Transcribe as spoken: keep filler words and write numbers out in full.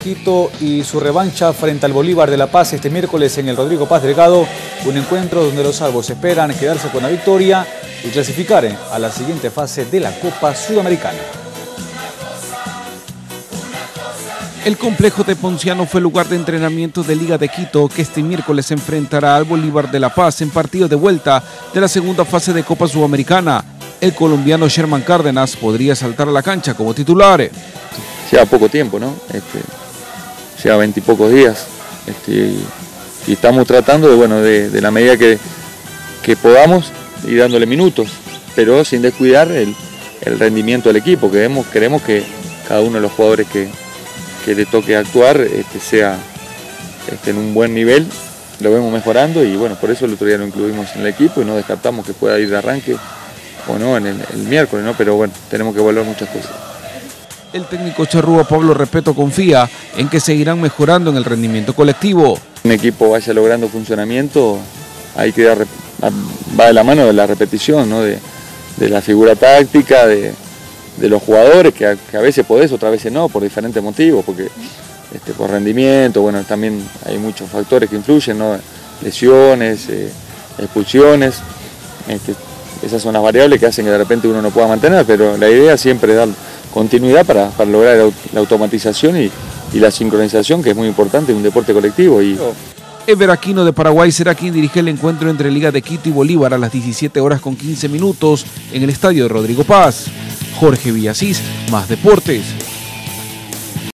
Quito y su revancha frente al Bolívar de La Paz este miércoles en el Rodrigo Paz Delgado, un encuentro donde los albos esperan quedarse con la victoria y clasificar a la siguiente fase de la Copa Sudamericana. El complejo de Ponciano fue lugar de entrenamiento de Liga de Quito, que este miércoles se enfrentará al Bolívar de La Paz en partido de vuelta de la segunda fase de Copa Sudamericana. El colombiano Sherman Cárdenas podría saltar a la cancha como titular. Lleva poco tiempo, ¿no? Este, lleva veintipocos días este, y, y estamos tratando de, bueno, de, de la medida que, que podamos ir dándole minutos, pero sin descuidar el, el rendimiento del equipo. Queremos, queremos que cada uno de los jugadores que, que le toque actuar este, sea este, en un buen nivel, lo vemos mejorando y bueno, por eso el otro día lo incluimos en el equipo y no descartamos que pueda ir de arranque o no en el, el miércoles, ¿no? Pero bueno, tenemos que evaluar muchas cosas. El técnico charrúa Pablo Repeto confía en que seguirán mejorando en el rendimiento colectivo. Un equipo vaya logrando funcionamiento, hay que dar, va de la mano de la repetición, ¿no? de, de la figura táctica, de, de los jugadores, que a, que a veces podés, otras veces no, por diferentes motivos, porque este, por rendimiento, bueno, también hay muchos factores que influyen, ¿no? Lesiones, eh, expulsiones, este, esas son las variables que hacen que de repente uno no pueda mantener, pero la idea siempre es dar continuidad para, para lograr la automatización y, y la sincronización, que es muy importante en un deporte colectivo. Y... Ever Aquino de Paraguay será quien dirige el encuentro entre Liga de Quito y Bolívar a las diecisiete horas con quince minutos en el estadio de Rodrigo Paz. Jorge Villasís, Más Deportes.